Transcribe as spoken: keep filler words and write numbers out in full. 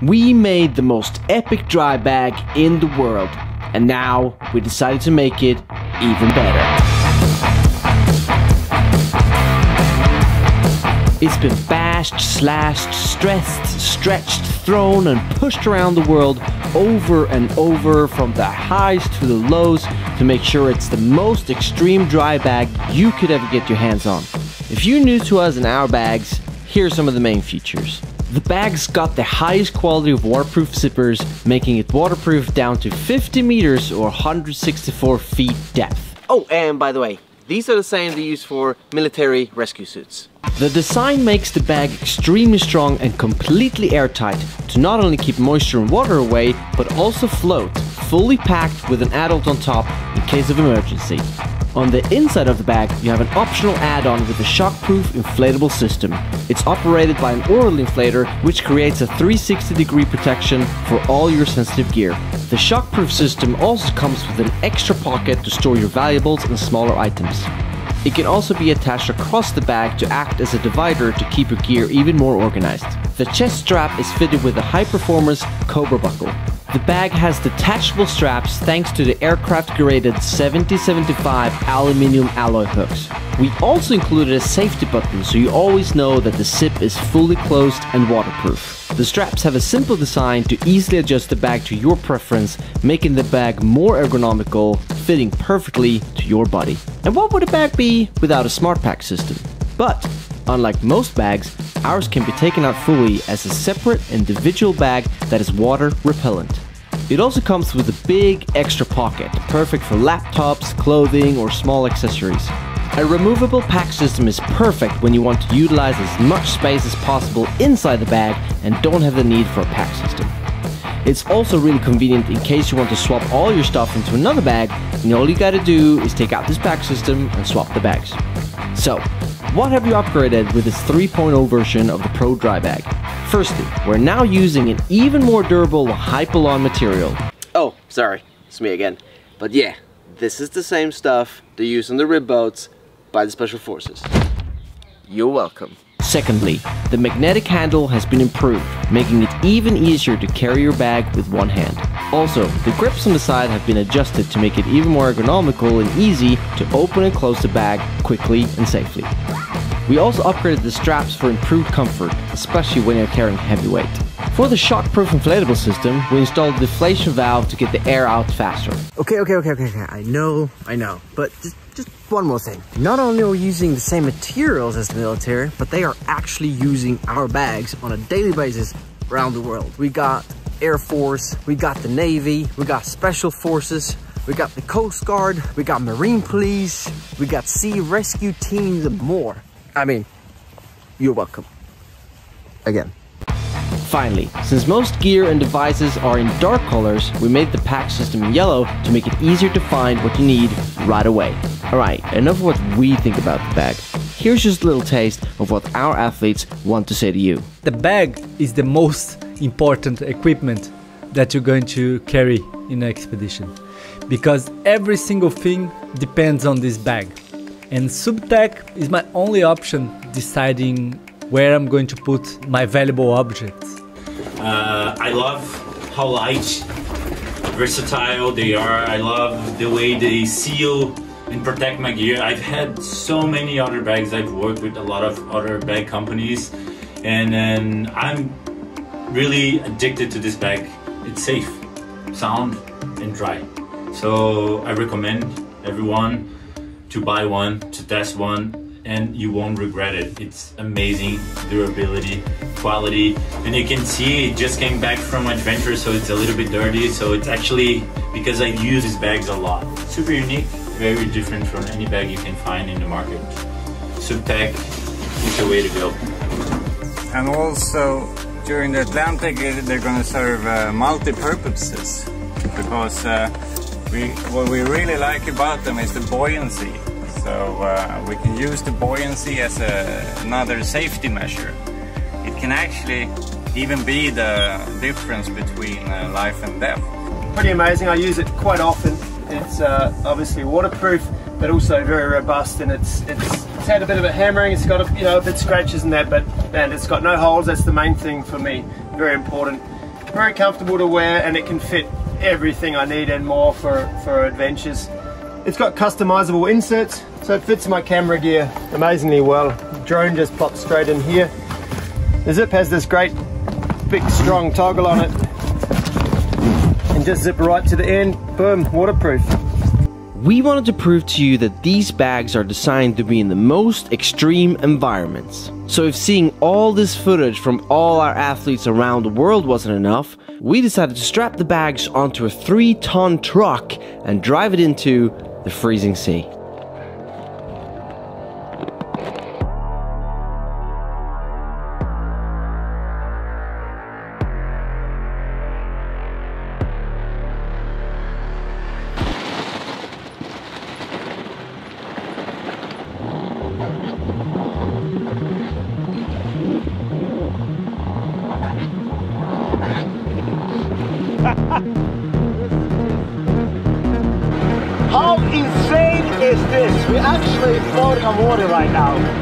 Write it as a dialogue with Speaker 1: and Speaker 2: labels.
Speaker 1: We made the most epic dry bag in the world, and now we decided to make it even better. It's been bashed, slashed, stressed, stretched, thrown and pushed around the world over and over, from the highs to the lows, to make sure it's the most extreme dry bag you could ever get your hands on. If you're new to us and our bags, here are some of the main features. The bag's got the highest quality of waterproof zippers, making it waterproof down to fifty meters or one hundred sixty-four feet depth. Oh, and by the way, these are the same they use for military rescue suits. The design makes the bag extremely strong and completely airtight to not only keep moisture and water away, but also float, fully packed with an adult on top in case of emergency. On the inside of the bag, you have an optional add-on with a shockproof inflatable system. It's operated by an oral inflator, which creates a three hundred sixty degree protection for all your sensitive gear. The shockproof system also comes with an extra pocket to store your valuables and smaller items. It can also be attached across the bag to act as a divider to keep your gear even more organized. The chest strap is fitted with a high-performance Cobra buckle. The bag has detachable straps thanks to the aircraft-graded seventy seventy-five aluminum alloy hooks. We also included a safety button so you always know that the zip is fully closed and waterproof. The straps have a simple design to easily adjust the bag to your preference, making the bag more ergonomical, fitting perfectly to your body. And what would a bag be without a smart pack system? But unlike most bags, ours can be taken out fully as a separate individual bag that is water repellent. It also comes with a big extra pocket, perfect for laptops, clothing or small accessories. A removable pack system is perfect when you want to utilize as much space as possible inside the bag and don't have the need for a pack system. It's also really convenient in case you want to swap all your stuff into another bag, and all you gotta do is take out this pack system and swap the bags. So, what have you upgraded with this three point oh version of the Pro Dry Bag? Firstly, we're now using an even more durable Hypalon material. Oh, sorry, it's me again. But yeah, this is the same stuff they use on the rib boats by the Special Forces. You're welcome. Secondly, the magnetic handle has been improved, making it even easier to carry your bag with one hand. Also, the grips on the side have been adjusted to make it even more ergonomical and easy to open and close the bag quickly and safely. We also upgraded the straps for improved comfort, especially when you're carrying heavy weight. For the shockproof inflatable system, we installed a deflation valve to get the air out faster. Okay, okay, okay, okay, okay, I know, I know, but just, just one more thing. Not only are we using the same materials as the military, but they are actually using our bags on a daily basis around the world. We got Air Force, we got the Navy, we got Special Forces, we got the Coast Guard, we got Marine Police, we got sea rescue teams and more. I mean, you're welcome. Again. Finally, since most gear and devices are in dark colors, we made the pack system in yellow to make it easier to find what you need right away. Alright, enough of what we think about the bag. Here's just a little taste of what our athletes want to say to you.
Speaker 2: The bag is the most important equipment that you're going to carry in an expedition, because every single thing depends on this bag. And Subtech is my only option deciding where I'm going to put my valuable objects.
Speaker 3: Uh, I love how light, versatile they are. I love the way they seal and protect my gear. I've had so many other bags. I've worked with a lot of other bag companies, and then I'm really addicted to this bag. It's safe, sound, and dry. So I recommend everyone to buy one, to test one, and you won't regret it. It's amazing durability, quality, and you can see it just came back from adventure, so it's a little bit dirty. So it's actually because I use these bags a lot. Super unique, very different from any bag you can find in the market. Subtech is the way to go.
Speaker 4: And also during the Atlantic, they're going to serve uh, multi-purposes, because uh, we, what we really like about them is the buoyancy. So uh, we can use the buoyancy as a, another safety measure. It can actually even be the difference between uh, life and death.
Speaker 5: Pretty amazing. I use it quite often. It's uh, obviously waterproof, but also very robust, and it's, it's it's had a bit of a hammering. It's got a, you know, a bit scratches and that, but man, it's got no holes. That's the main thing for me. Very important. very comfortable to wear, and it can fit everything I need and more for, for adventures. It's got customizable inserts, so it fits my camera gear amazingly well. The drone just pops straight in here. The zip has this great big strong toggle on it, and just zip right to the end, boom, waterproof.
Speaker 1: We wanted to prove to you that these bags are designed to be in the most extreme environments. So if seeing all this footage from all our athletes around the world wasn't enough, we decided to strap the bags onto a three ton truck and drive it into the freezing sea.
Speaker 5: How insane is this? We're actually floating on water right now.